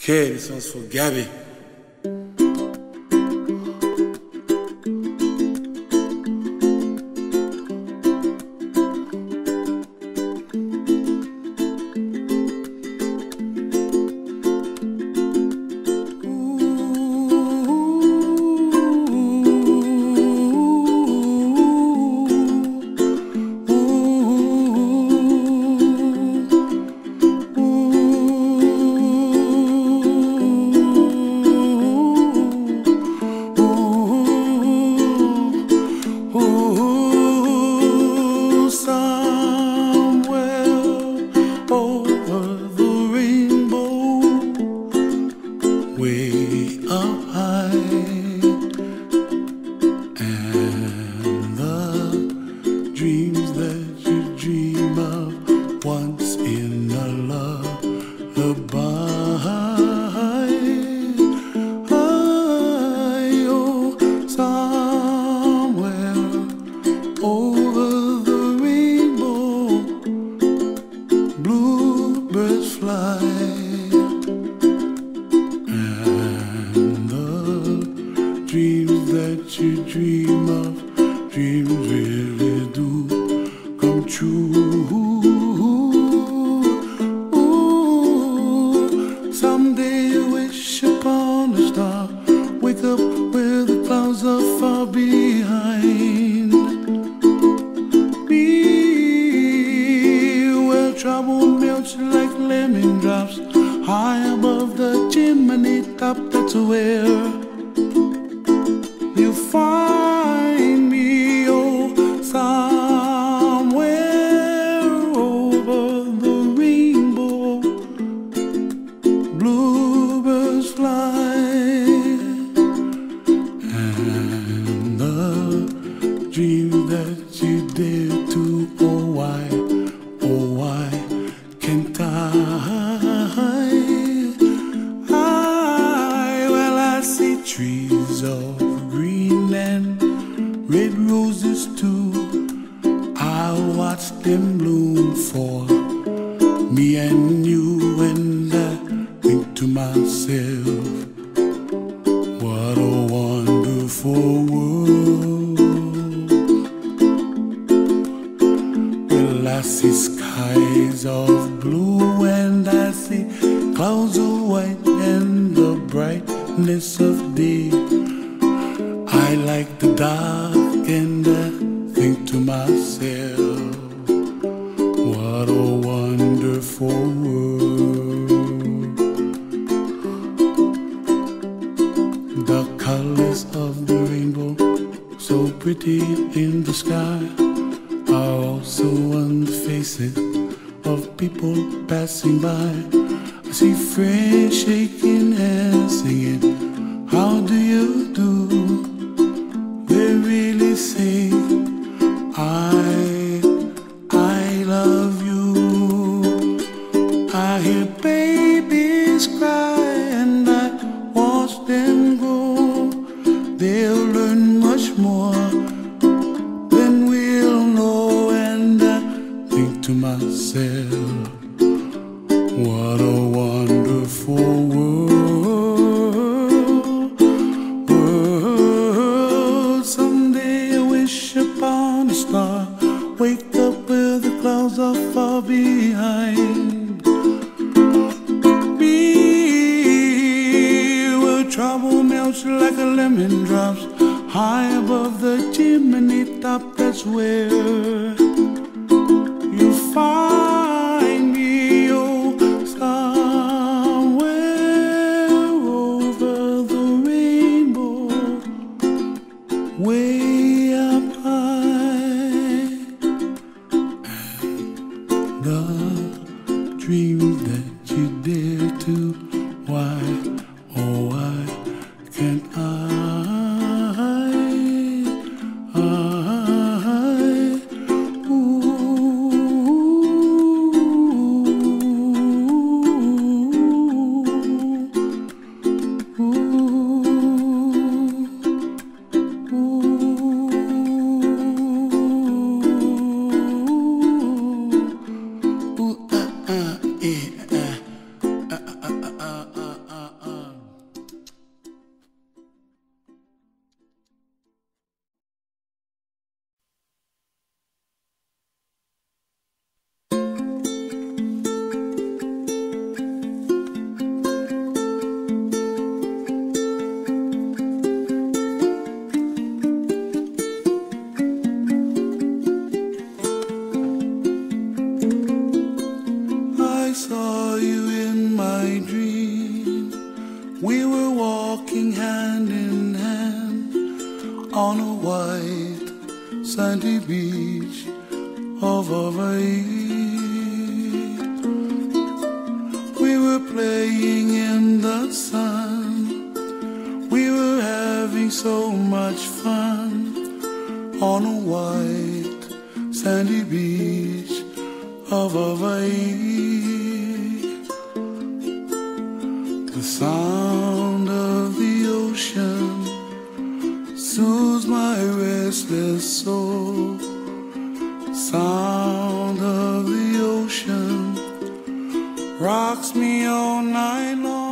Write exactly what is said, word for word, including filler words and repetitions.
Okay, this one's for Gabby. Way up high, and the dreams that you dream of once in a lullaby. I, oh, somewhere over the rainbow, bluebirds fly. Dreams that you dream of, dreams really do come true. Ooh, someday you wish upon a star, wake up where the clouds are far behind me, where trouble melts like lemon drops, high above the chimney top. That's where you find me, oh, somewhere over the rainbow, bluebirds fly, and the dream that you dare to, oh why, oh why can't I? I, well I see trees of green and red roses too. I watch them bloom for me and you, and I think to myself, what a wonderful world. Well, I see skies of blue and I see clouds of white and the brightness of day. I like the dark and I think to myself, what a wonderful world. The colors of the rainbow, so pretty in the sky, are also on the faces of people passing by. I see friends shaking hands singing, how do you do? They really say, I, I love you. I hear babies cry and I watch them grow. They'll learn much more than we'll know, and I think to myself, what a wonderful world. Upon a star, wake up where the clouds are far behind me, where trouble melts like a lemon drops, high above the chimney top. That's where you find me, oh, somewhere over the rainbow, way up high, and the dreams that you dare to, why, oh why can't I? I, ooh, ooh, ooh, uh, uh, yeah, uh, uh, uh, uh, uh. We were walking hand in hand on a white sandy beach of Hawaii. We were playing in the sun. We were having so much fun on a white sandy beach of Hawaii. The sound of the ocean soothes my restless soul. Sound of the ocean rocks me all night long.